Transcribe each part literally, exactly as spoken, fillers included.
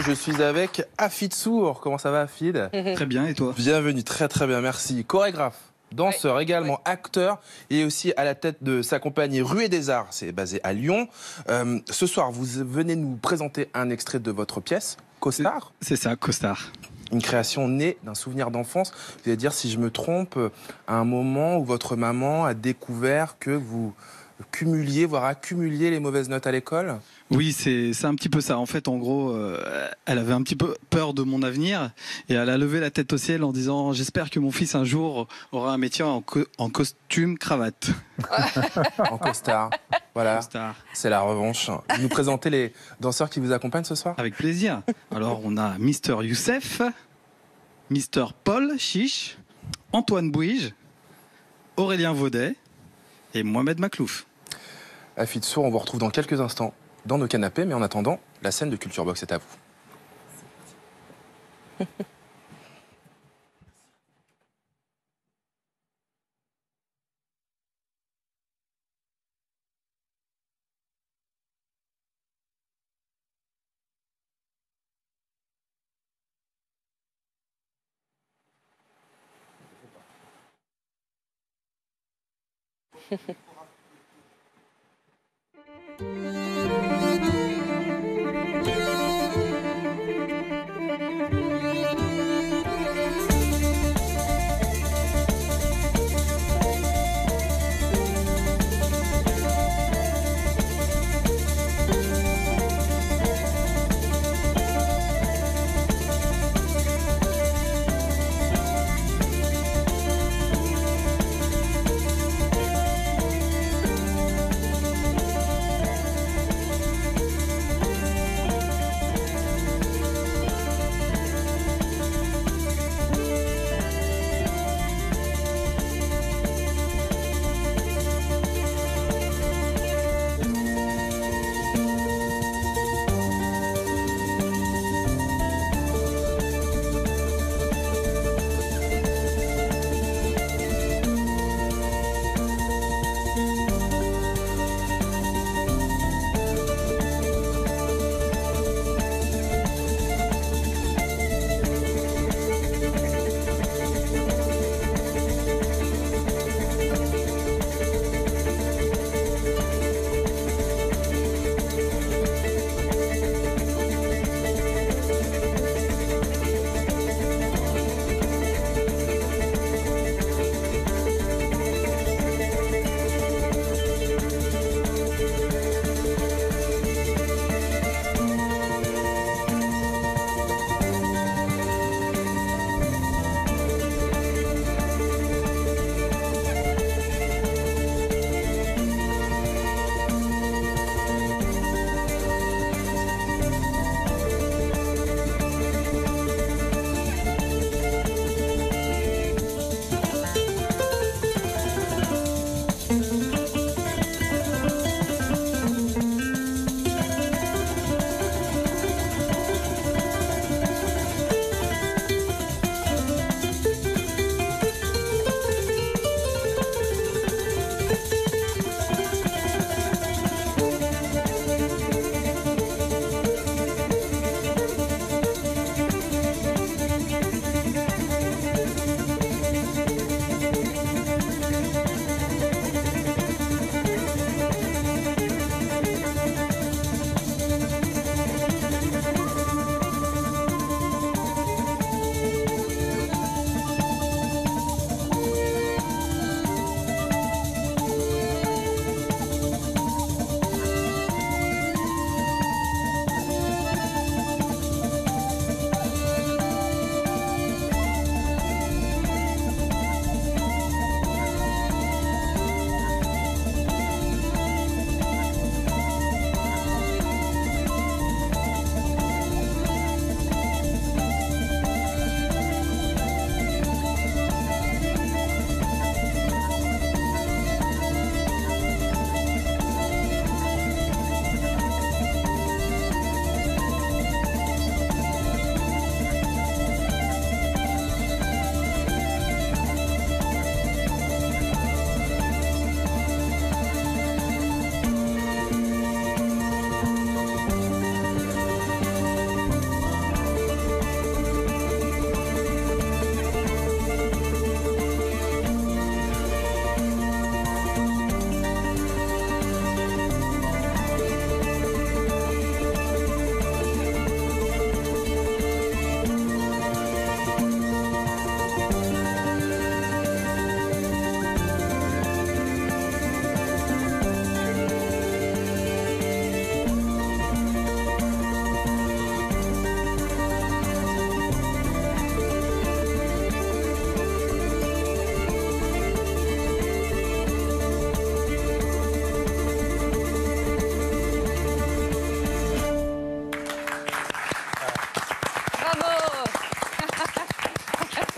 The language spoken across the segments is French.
je suis avec Hafid Sour. Comment ça va, Hafid? Très bien, et toi? Bienvenue, très très bien, merci. Chorégraphe, danseur, oui, également oui. acteur, et aussi à la tête de sa compagnie Ruée des Arts, c'est basé à Lyon. Euh, ce soir, vous venez nous présenter un extrait de votre pièce, Costard. C'est ça, Costard. Une création née d'un souvenir d'enfance. Vous allez dire, si je me trompe, à un moment où votre maman a découvert que vous cumuliez, voire accumuliez les mauvaises notes à l'école? Oui, c'est un petit peu ça. En fait, en gros, euh, elle avait un petit peu peur de mon avenir et elle a levé la tête au ciel en disant « J'espère que mon fils un jour aura un métier en, co en costume cravate. » En costard. Voilà, c'est la revanche. Vous nous présentez les danseurs qui vous accompagnent ce soir? Avec plaisir. Alors, on a Mister Youssef, Mister Paul Chiche, Antoine Bouige, Aurélien Vaudet et Mohamed Maklouf. Hafid Sour, on vous retrouve dans quelques instants dans nos canapés, mais en attendant, la scène de Culture Box est à vous.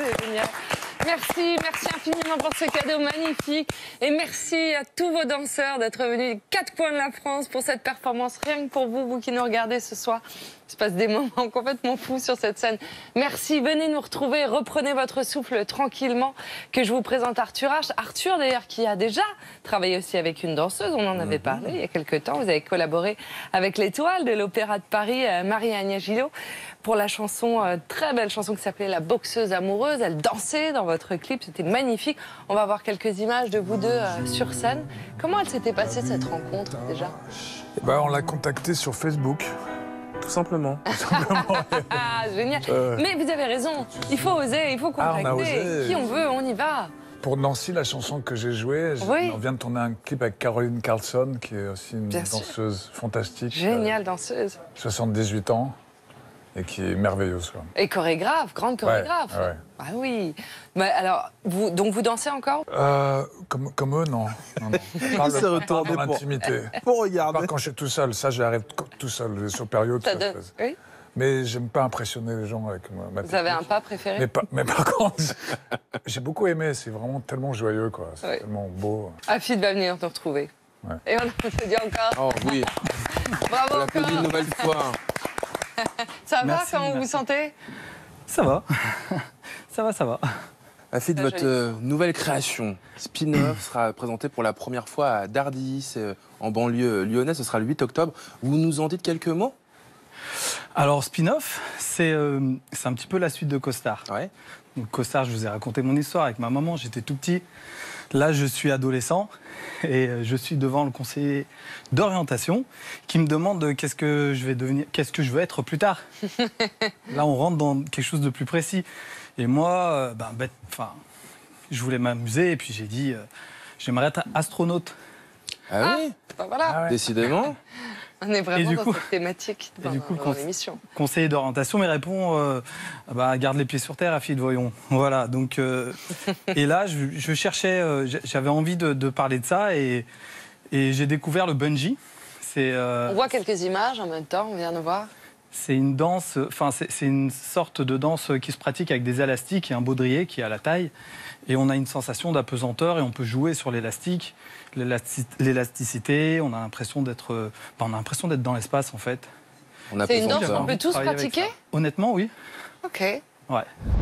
C'est génial. Merci, merci infiniment pour ce cadeau magnifique. Et merci à tous vos danseurs d'être venus des quatre coins de la France pour cette performance. Rien que pour vous, vous qui nous regardez ce soir. Il se passe des moments complètement fous sur cette scène. Merci, venez nous retrouver, reprenez votre souffle tranquillement, que je vous présente Arthur H. Arthur, d'ailleurs, qui a déjà travaillé aussi avec une danseuse, on en avait parlé il y a quelques temps. Vous avez collaboré avec l'étoile de l'Opéra de Paris, Marie-Agnès Gillot, pour la chanson, euh, très belle chanson qui s'appelait La boxeuse amoureuse. Elle dansait dans votre clip, c'était magnifique. On va voir quelques images de vous deux euh, sur scène. Comment elle s'était passée cette rencontre déjà? Eh ben, on l'a contacté sur Facebook. Tout simplement. Ah, génial. Euh... Mais vous avez raison, il faut oser, il faut contacter. Ah, on a osé. Qui on veut, on y va. Pour Nancy, la chanson que j'ai jouée, Oui. on vient de tourner un clip avec Caroline Carlson, qui est aussi une Bien danseuse sûr. fantastique. Géniale danseuse. soixante-dix-huit ans. Et qui est merveilleuse. Quoi. Et chorégraphe, grande chorégraphe. Ouais, ouais. Ah oui. Mais alors, vous, donc vous dansez encore? euh, comme, comme eux, non. non, non. Je parle Il s'est retourné dans pour- l'intimité. Pour regarder. Pas quand je suis tout seul, ça j'arrive tout seul, sur période. Ça ça, donne... je fais. Oui. Mais j'aime pas impressionner les gens avec ma, ma Vous avez un technique. pas préféré? mais, pas- mais par contre, j'ai beaucoup aimé, c'est vraiment tellement joyeux, quoi. C'est Oui. tellement beau. Afid va venir te retrouver. Ouais. Et on applaudit encore. Oh oui, Bravo on l'applaudit une encore. nouvelle fois. Ça va, Merci, comment vous vous merci. sentez? Ça va. Ça va, ça va. Afid, Très votre joli. euh, nouvelle création, Spin-off, sera présentée pour la première fois à Dardilly, c'est, euh, en banlieue lyonnaise. Ce sera le huit octobre. Vous nous en dites quelques mots? Alors, Spin-off, c'est euh, c'est un petit peu la suite de Costard. Ouais. Donc, Costard, je vous ai raconté mon histoire avec ma maman, j'étais tout petit. Là, je suis adolescent et euh, je suis devant le conseiller d'orientation qui me demande euh, qu'est-ce que je vais devenir, qu'est-ce que je veux être plus tard. Là, on rentre dans quelque chose de plus précis. Et moi, euh, ben, bête, enfin, je voulais m'amuser et puis j'ai dit, euh, j'aimerais être astronaute. Ah oui, Ben voilà, Ah ouais. décidément. on est vraiment du dans coup- cette thématique et dans, du coup, dans quand- l'émission. Conseiller d'orientation me répond euh, ah bah, garde les pieds sur terre, Afid, voyons. Voilà, donc. euh, et là, je, je cherchais, euh, j'avais envie de, de parler de ça et, et j'ai découvert le bungee. C'est euh, On voit quelques images en même temps, on vient de voir. c'est une danse, enfin, c'est c'est une sorte de danse qui se pratique avec des élastiques et un baudrier qui est à la taille. Et on a une sensation d'apesanteur et on peut jouer sur l'élastique, l'élasti- l'élasticité. On a l'impression d'être euh, bah, on a l'impression d'être dans l'espace, en fait. On a C'est une besoin de danse ça. qu'on peut tous Travailler avec pratiquer? ça. Honnêtement, oui. Ok. Ouais.